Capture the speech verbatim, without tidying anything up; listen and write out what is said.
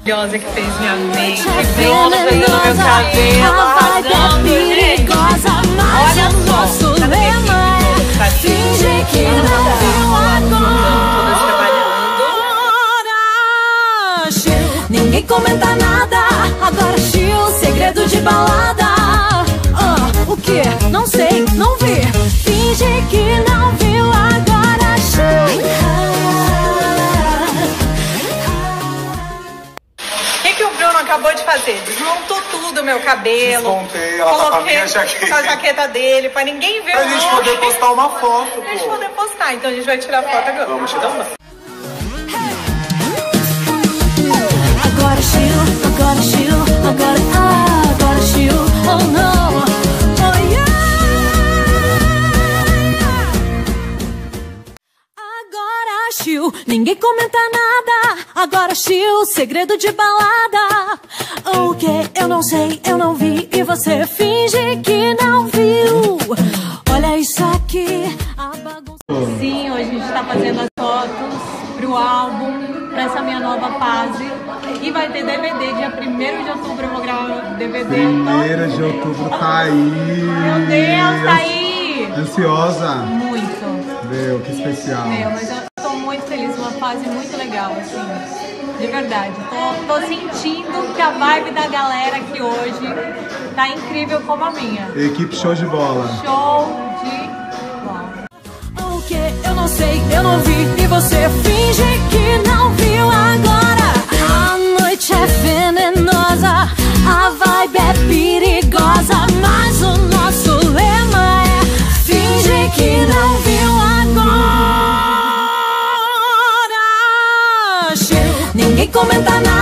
maravilhosa que fez minha make, Bruna fazendo meu cabelo, arrasando, gente. Olha só, tá no finge que não viu agora. Ninguém comenta nada, agora chill, segredo de balada. uh, O que? Não sei, não vi. Finge que não viu agora chill. O que que o Bruno acabou de fazer? Desmontou tudo o meu cabelo. Desmontei, ela tá com a minha jaqueta. Com a jaqueta dele, pra ninguém ver. Pra gente poder postar uma foto, Pra gente pô. poder postar, então a gente vai tirar foto agora. Vamos tirar uma. Agora chill, agora chill, agora, ah, agora chill, oh no, oh yeah. Agora chill, ninguém comenta nada, agora chill, segredo de balada. O que? Eu não sei, eu não vi, e você finge que não viu. Olha isso aqui, a bagunça. Sim, hoje a gente tá fazendo as fotos pro álbum, pra essa minha nova fase. E vai ter D V D, dia primeiro de outubro eu vou gravar o D V D. primeiro de outubro tá aí. Meu Deus, tá aí! Ansiosa? Muito. Meu, que especial. Meu, mas eu tô muito feliz, uma fase muito legal, assim. De verdade. Tô, tô sentindo que a vibe da galera aqui hoje tá incrível como a minha. Equipe show de bola. Show de bola. O que? Eu não sei, eu não vi, e você finge que não viu agora. A noite é venenosa, a vibe é perigosa, mas o nosso lema é finge que não viu agora. Ninguém comenta nada.